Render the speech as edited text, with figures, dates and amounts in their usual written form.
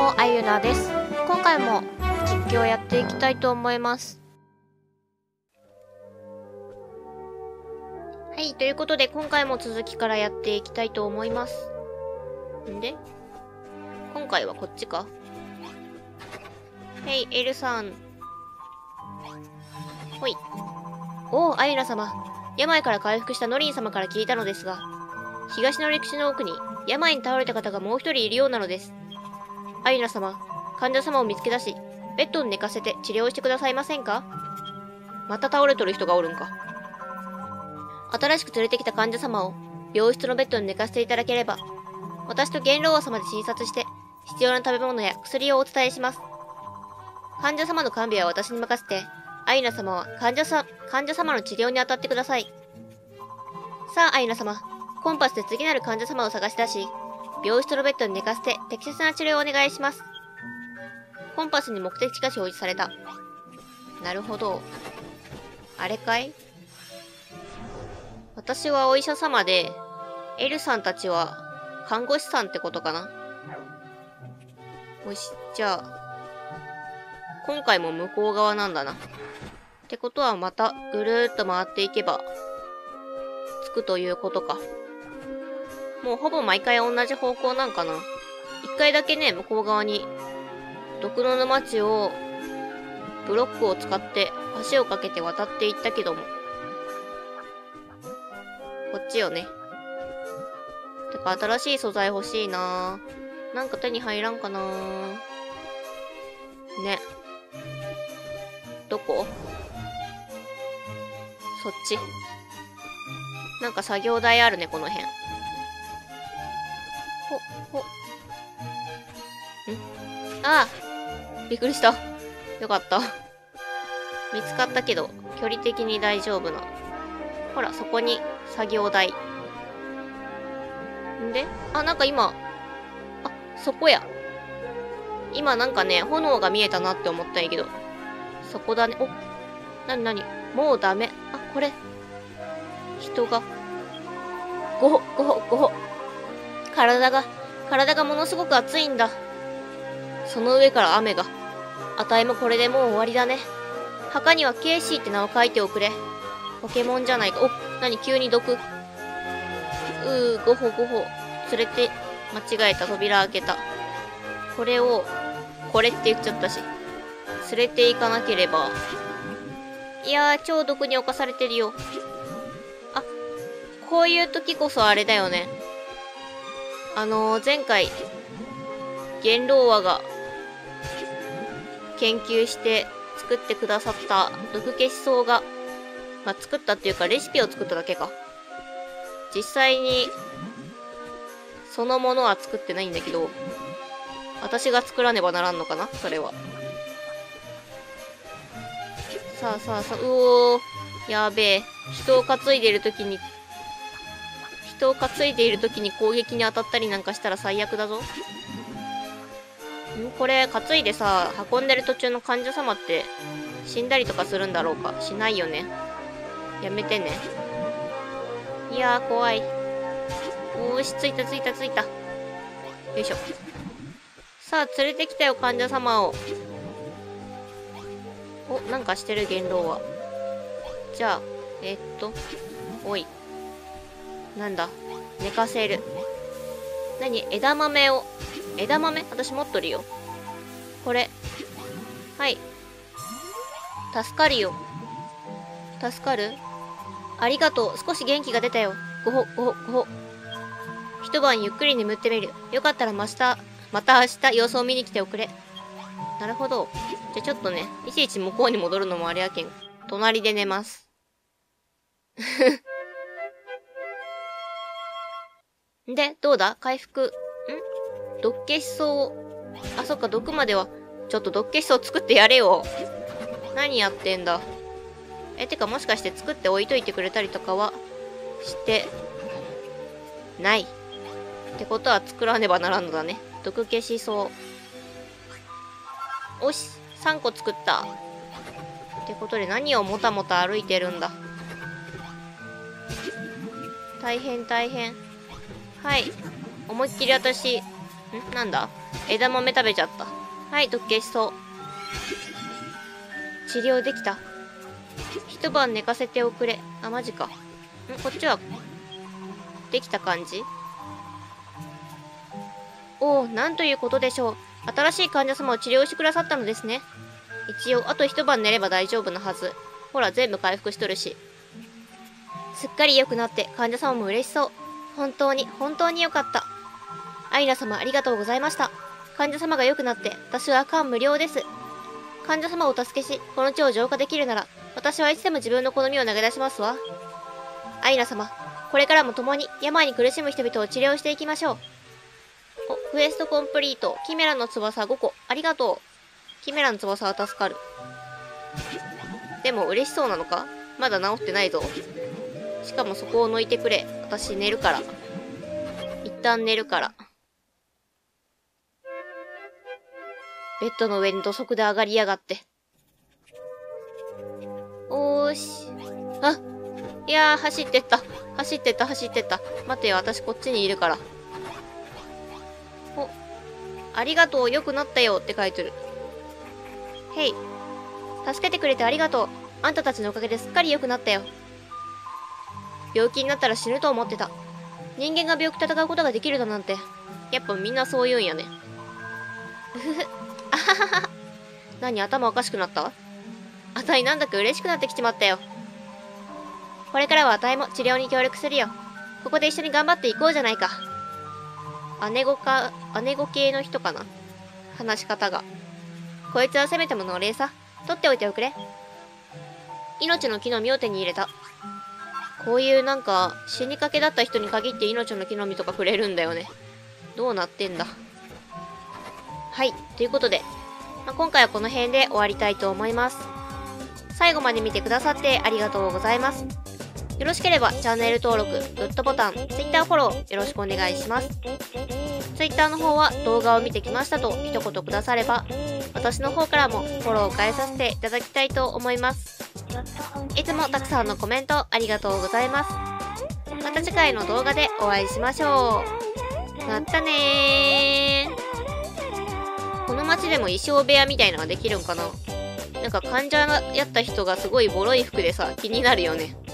も、あゆなです。今回も実況をやっていきたいと思います。はい、ということで今回も続きからやっていきたいと思います。んで今回はこっちか。へい、エルさん。ほい。おう、アイナ様。病から回復したノリン様から聞いたのですが、東の歴史の奥に病に倒れた方がもう一人いるようなのです。アイナ様、患者様を見つけ出し、ベッドに寝かせて治療してくださいませんか？また倒れとる人がおるんか。新しく連れてきた患者様を病室のベッドに寝かせていただければ、私と元老王様で診察して、必要な食べ物や薬をお伝えします。患者様の看病は私に任せて、アイナ様は患者様の治療に当たってください。さあ、アイナ様、コンパスで次なる患者様を探し出し、病室のベッドに寝かせて適切な治療をお願いします。コンパスに目的地が表示された。なるほど。あれかい？私はお医者様で、エルさんたちは看護師さんってことかな。よし、じゃあ、今回も向こう側なんだな。ってことはまたぐるーっと回っていけば、着くということか。もうほぼ毎回同じ方向なんかな。一回だけね、向こう側に、毒の沼地を、ブロックを使って橋を架けて渡っていったけども。こっちよね。てか新しい素材欲しいな。なんか手に入らんかな。ね。どこ？そっち。なんか作業台あるね、この辺。ああ、びっくりした。よかった。見つかったけど、距離的に大丈夫な。ほら、そこに作業台。んで、あ、なんか今、あ、そこや。今なんかね、炎が見えたなって思ったんやけど。そこだね。お、なにもうダメ。あ、これ。人が。ごほ。体がものすごく熱いんだ。その上から雨が。あたいもこれでもう終わりだね。墓にはケイシーって名を書いておくれ。ポケモンじゃないか。お、なに急に毒。ごほ。連れて、間違えた。扉開けた。これって言っちゃったし。連れて行かなければ。いやー、超毒に侵されてるよ。あ、こういう時こそあれだよね。前回、元老和が研究して作ってくださった毒消し草が、まあ、作ったっていうかレシピを作っただけか。実際に、そのものは作ってないんだけど、私が作らねばならんのかなそれは。さあ、うおー、やべえ。人を担いでいる時に攻撃に当たったりなんかしたら最悪だぞ。これ、担いでさ、運んでる途中の患者様って死んだりとかするんだろうか？しないよね。やめてね。いやー、怖い。おーし、着いた。よいしょ。さあ、連れてきたよ、患者様を。お、なんかしてる、元老は。じゃあ、おい。なんだ、寝かせる。枝豆？私持っとるよ。これ。はい。助かるよ。助かる？ありがとう。少し元気が出たよ。ごほ。一晩ゆっくり眠ってみる。よかったらまた明日様子を見に来ておくれ。なるほど。じゃあちょっとね、いちいち向こうに戻るのもあれやけん。隣で寝ます。で、どうだ？回復。毒消し草。あ、そっか、毒までは。ちょっと毒消し草作ってやれよ。何やってんだ。てかもしかして作って置いといてくれたりとかは、してない。ってことは作らねばならんのだね。毒消し草。おし、3個作った。ってことで何をもたもた歩いてるんだ。大変。はい。思いっきり私、 なんだ、枝豆食べちゃった。はい、毒消しそう。治療できた。一晩寝かせておくれ。あ、マジか。こっちは、できた感じ？おお、なんということでしょう。新しい患者様を治療してくださったのですね。一応、あと一晩寝れば大丈夫なはず。ほら、全部回復しとるし。すっかり良くなって、患者様も嬉しそう。本当に良かった。アイナ様、ありがとうございました。患者様が良くなって、私は感無量です。患者様をお助けし、この地を浄化できるなら、私はいつでも自分の好みを投げ出しますわ。アイナ様、これからも共に病に苦しむ人々を治療していきましょう。お、クエストコンプリート。キメラの翼5個。ありがとう。キメラの翼は助かる。でも嬉しそうなのか？まだ治ってないぞ。しかもそこを抜いてくれ。私寝るから。一旦寝るから。ベッドの上に土足で上がりやがって。おーし。あ、いやー、走ってった。走ってった。待てよ、私こっちにいるから。お、ありがとう、良くなったよって書いてる。へい。助けてくれてありがとう。あんたたちのおかげですっかり良くなったよ。病気になったら死ぬと思ってた。人間が病気と戦うことができるだなんて。やっぱみんなそう言うんやね。うふふ。あははは。何、頭おかしくなった？あたいなんだか嬉しくなってきちまったよ。これからはあたいも治療に協力するよ。ここで一緒に頑張っていこうじゃないか。姉子系の人かな？話し方が。こいつはせめてものお礼さ。取っておいておくれ。命の木の実を手に入れた。こういうなんか、死にかけだった人に限って命の木の実とかくれるんだよね。どうなってんだ。はい。ということで、今回はこの辺で終わりたいと思います。最後まで見てくださってありがとうございます。よろしければチャンネル登録、グッドボタン、Twitter フォローよろしくお願いします。Twitter の方は動画を見てきましたと一言くだされば、私の方からもフォローを返させていただきたいと思います。いつもたくさんのコメントありがとうございます。また次回の動画でお会いしましょう。またねー。この街でも衣装部屋みたいなのができるんかな？なんか患者やった人がすごいボロい服でさ、気になるよね。